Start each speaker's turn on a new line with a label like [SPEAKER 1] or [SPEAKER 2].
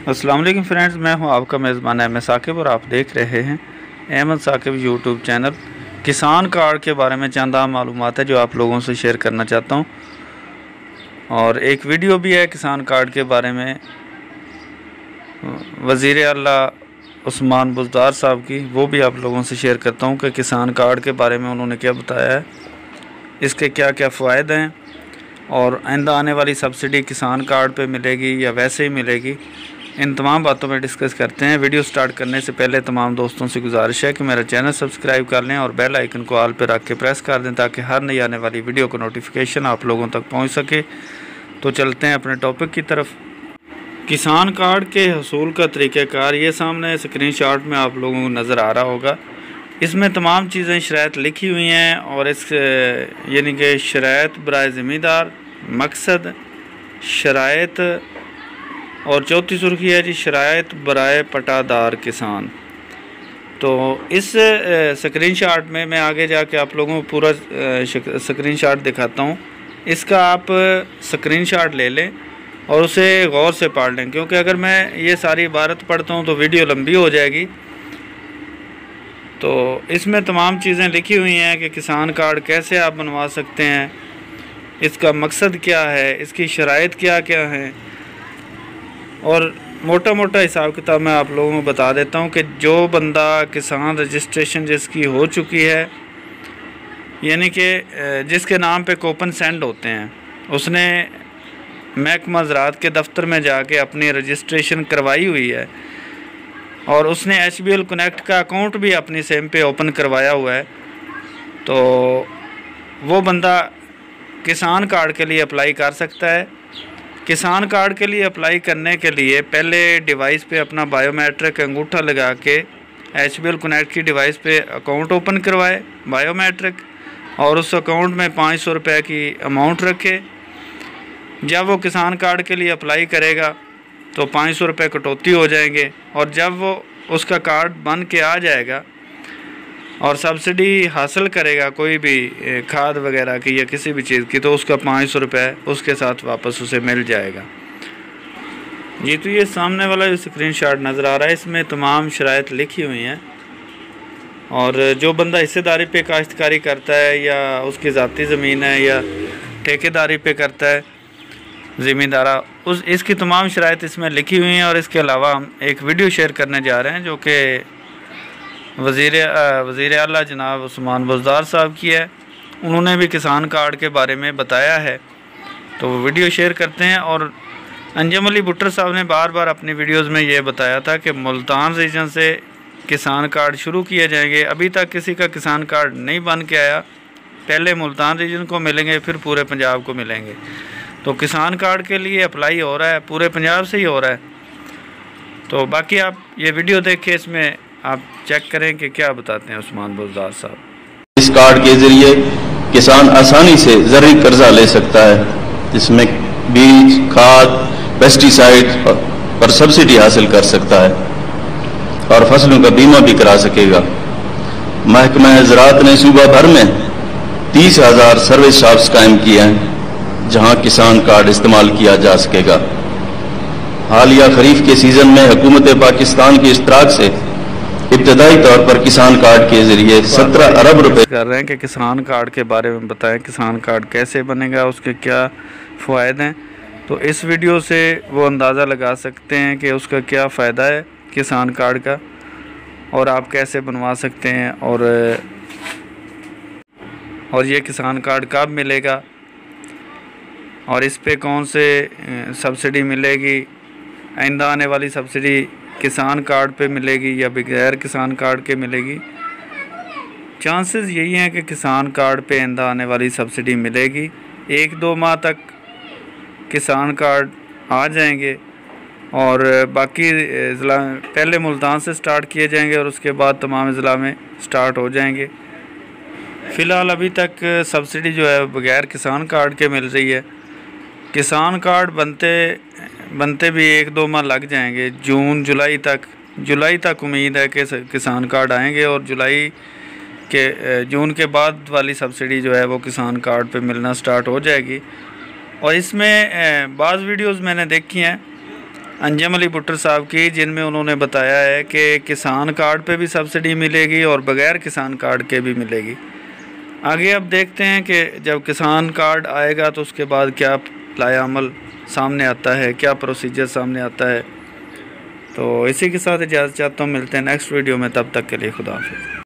[SPEAKER 1] अस्सलाम वालेकुम फ्रेंड्स, मैं हूं आपका मेज़बान अहमद साकिब और आप देख रहे हैं अहमद साकिब यूट्यूब चैनल। किसान कार्ड के बारे में चंद आम मालूमात है जो आप लोगों से शेयर करना चाहता हूं, और एक वीडियो भी है किसान कार्ड के बारे में वज़ीर आला उस्मान बुज़दार साहब की, वो भी आप लोगों से शेयर करता हूं कि किसान कार्ड के बारे में उन्होंने क्या बताया है, इसके क्या क्या फ़ायदे हैं और आइंदा आने वाली सब्सिडी किसान कार्ड पे मिलेगी या वैसे ही मिलेगी। इन तमाम बातों में डिस्कस करते हैं। वीडियो स्टार्ट करने से पहले तमाम दोस्तों से गुजारिश है कि मेरा चैनल सब्सक्राइब कर लें और बेल आइकन को ऑल पर रख के प्रेस कर दें ताकि हर नई आने वाली वीडियो को नोटिफिकेशन आप लोगों तक पहुंच सके। तो चलते हैं अपने टॉपिक की तरफ। किसान कार्ड के हसूल का तरीक़ाकार ये सामने स्क्रीनशॉट में आप लोगों को नज़र आ रहा होगा। इसमें तमाम चीज़ें शराइत लिखी हुई हैं और इस यानी कि शराइत बराए ज़मींदार, मकसद, शराइत और चौथी सुर्खी है जी शराइत बराए पटादार किसान। तो इस स्क्रीनशॉट में मैं आगे जाके आप लोगों को पूरा स्क्रीनशॉट दिखाता हूँ। इसका आप स्क्रीनशॉट ले लें और उसे गौर से पढ़ लें, क्योंकि अगर मैं ये सारी इबारत पढ़ता हूँ तो वीडियो लंबी हो जाएगी। तो इसमें तमाम चीज़ें लिखी हुई हैं कि किसान कार्ड कैसे आप बनवा सकते हैं, इसका मकसद क्या है, इसकी शराइत क्या क्या हैं, और मोटा मोटा हिसाब किताब मैं आप लोगों को बता देता हूं कि जो बंदा किसान रजिस्ट्रेशन जिसकी हो चुकी है, यानी कि जिसके नाम पे कूपन सेंड होते हैं, उसने महकमा ज़राअत के दफ्तर में जाके अपनी रजिस्ट्रेशन करवाई हुई है और उसने HBL कनेक्ट का अकाउंट भी अपनी सिम पे ओपन करवाया हुआ है, तो वो बंदा किसान कार्ड के लिए अप्लाई कर सकता है। किसान कार्ड के लिए अप्लाई करने के लिए पहले डिवाइस पे अपना बायोमेट्रिक अंगूठा लगा के HBL कनेक्ट की डिवाइस पे अकाउंट ओपन करवाए बायोमेट्रिक, और उस अकाउंट में 500 रुपये की अमाउंट रखे। जब वो किसान कार्ड के लिए अप्लाई करेगा तो 500 रुपये कटौती हो जाएंगे, और जब वो उसका कार्ड बन के आ जाएगा और सब्सिडी हासिल करेगा कोई भी खाद वगैरह की या किसी भी चीज़ की, तो उसका 500 रुपये उसके साथ वापस उसे मिल जाएगा जी। तो ये सामने वाला जो स्क्रीनशॉट नज़र आ रहा है, इसमें तमाम शराइत लिखी हुई हैं, और जो बंदा हिस्सेदारी पे काश्तकारी करता है या उसकी ज़ाती ज़मीन है या ठेकेदारी पे करता है ज़मींदारा, इसकी तमाम शराइत इसमें लिखी हुई हैं। और इसके अलावा हम एक वीडियो शेयर करने जा रहे हैं जो कि वज़ीर आला जनाब उस्मान बुज़दार साहब की है। उन्होंने भी किसान कार्ड के बारे में बताया है, तो वो वीडियो शेयर करते हैं। और अंजम अली भुट्टर साहब ने बार बार अपनी वीडियोस में ये बताया था कि मुल्तान रीजन से किसान कार्ड शुरू किए जाएंगे। अभी तक किसी का किसान कार्ड नहीं बन के आया, पहले मुल्तान रीजन को मिलेंगे, फिर पूरे पंजाब को मिलेंगे। तो किसान कार्ड के लिए अप्लाई हो रहा है, पूरे पंजाब से ही हो रहा है। तो बाकी आप ये वीडियो देखें, इसमें आप चेक करें कि क्या बताते हैं उस्मान बुज़दार साहब।
[SPEAKER 2] इस कार्ड के ज़रिए किसान आसानी से ज़रूरी कर्जा ले सकता है, जिसमें बीज, खाद, पेस्टिसाइड पर सब्सिडी हासिल कर सकता है और फसलों का बीमा भी करा सकेगा। महकमा ज़राअत ने सूबा भर में 30,000 सर्विस शॉप्स कायम किए हैं जहां किसान कार्ड इस्तेमाल किया जा सकेगा। हालिया खरीफ के सीजन में हुकूमत पाकिस्तान की इश्तराक से इब्तदाई तौर पर किसान कार्ड के जरिए 17 अरब रुपए
[SPEAKER 1] कर रहे हैं कि किसान कार्ड के बारे में बताएं, किसान कार्ड कैसे बनेगा, उसके क्या फ़ायदे हैं। तो इस वीडियो से वो अंदाज़ा लगा सकते हैं कि उसका क्या फ़ायदा है किसान कार्ड का, और आप कैसे बनवा सकते हैं, और ये किसान कार्ड कब मिलेगा, और इस पे कौन से सब्सिडी मिलेगी, आइंदा आने वाली सब्सिडी किसान कार्ड पे मिलेगी या बगैर किसान कार्ड के मिलेगी। चांसेस यही हैं कि किसान कार्ड पे आइंदा आने वाली सब्सिडी मिलेगी। 1-2 माह तक किसान कार्ड आ जाएंगे और बाकी ज़िला पहले मुल्तान से स्टार्ट किए जाएंगे और उसके बाद तमाम ज़िला में स्टार्ट हो जाएंगे। फ़िलहाल अभी तक सब्सिडी जो है बगैर किसान कार्ड के मिल रही है। किसान कार्ड बनते भी 1-2 माह लग जाएंगे, जुलाई तक उम्मीद है कि किसान कार्ड आएंगे, और जून के बाद वाली सब्सिडी जो है वो किसान कार्ड पे मिलना स्टार्ट हो जाएगी। और इसमें बाज़ वीडियोस मैंने देखी हैं अंजम अली भुट्टर साहब की, जिनमें उन्होंने बताया है कि किसान कार्ड पे भी सब्सिडी मिलेगी और बग़ैर किसान कार्ड के भी मिलेगी। आगे अब देखते हैं कि जब किसान कार्ड आएगा तो उसके बाद क्या लाया अमल सामने आता है, क्या प्रोसीजर सामने आता है। तो इसी के साथ इजाज़त चाहता हूँ, मिलते हैं नेक्स्ट वीडियो में, तब तक के लिए खुदा हाफ़िज़।